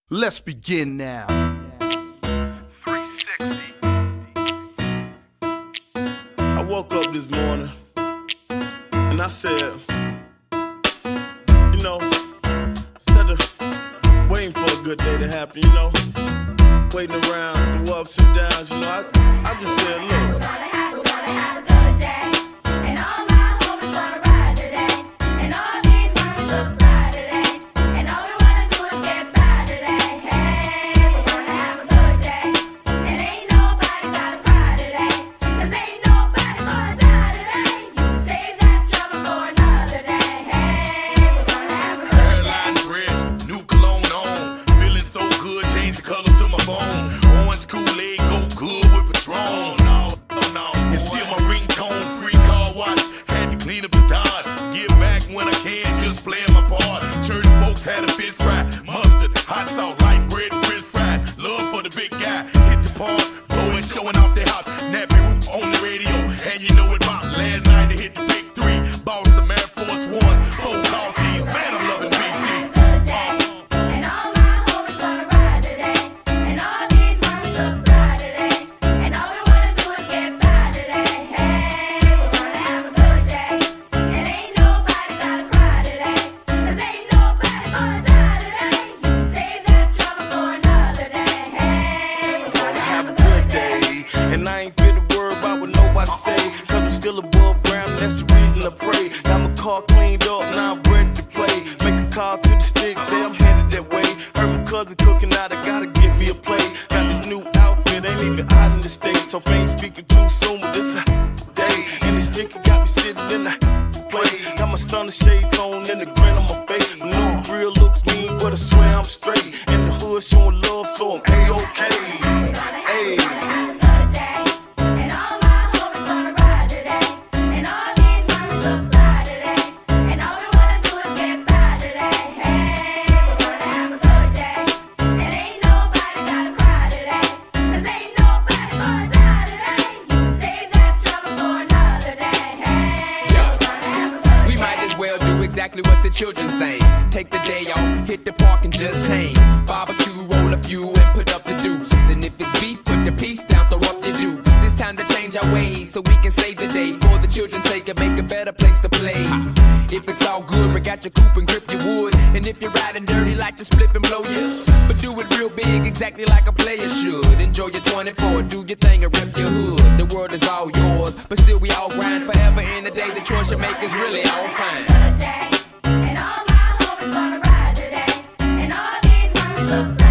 Let's begin now. 360. I woke up this morning and I said, you know, instead of waiting for a good day to happen, you know, waiting around through ups and downs, you know, I just said, look. We're gonna have a good day, and all my homies gonna ride today, and all these mamas look fly today, and all we wanna do is get by today. Hey, we're gonna have a good day, and ain't nobody gotta cry today, 'cause ain't nobody gonna die today. You can save that trouble for another day. Hey, we're gonna have a good day. Hairline fresh, new cologne on, feeling so good, change the color to my phone. Orange Kool-Aid go good with Patron. It's still my ringtone, free car wash. Had to clean up the Dodge. Give back when I can, just playing my part. Church folks had a fish fry, mustard, hot sauce, light bread, french fries. Love for the big guy, hit the park, boys showing off their house. Nappy Roots on the radio, and you know it about last night they hit the big three. Bought some Air Force Ones, 4 tall tees. Man, I'm loving BG. And all my homies gonna ride today, and all these mamas look fly today, and all we wanna do is get by today. Hey, we're gonna have a good day, and ain't nobody gotta cry today, 'cause ain't nobody gonna die today. You can save that trouble for another day. Hey, we're gonna have a good day. And I ain't fit to worry about what nobody say, 'cause I'm still above ground, and that's the reason I pray. Got my car cleaned up, now I'm ready to play. Make a call to the sticks, say I'm headed that way. Heard my cousin cooking out, I gotta get me a plate. Got this new outfit, ain't even out in the States, so I ain't speaking too soon, but this a day. And this sticker got me sitting in the place. Got my stunner shades on and the grin on my face. My new grill looks mean, but I swear I'm straight. In the hood showing love, so I'm A-OK. Hey. And all my homies gonna ride today, and all these mamas look fly today, and all we wanna do is get by today. Hey, we're gonna have a good day, and ain't nobody gotta cry today, 'cause ain't nobody gonna die today. You can save that trouble for another day. Hey, we're gonna have a good We might as well do exactly what the children say. Take the day off, hit the park and just hang. Barbecue, roll a few and put up the deuce. And if it's beef, put the piece down, throw up your dukes. It's time to change our ways so we can save the day. For the children's sake and make a better place to play. If it's all good, we got your coupe and grip your wood. And if you're riding dirty, like to split and blow you. But do it real big, exactly like a player should. Enjoy your 24, do your thing and rep your hood. The world is all yours, but still we all grind forever in the day. The choice you make is really all fine. good day, and all my homies gonna ride today, and all these mamas look fly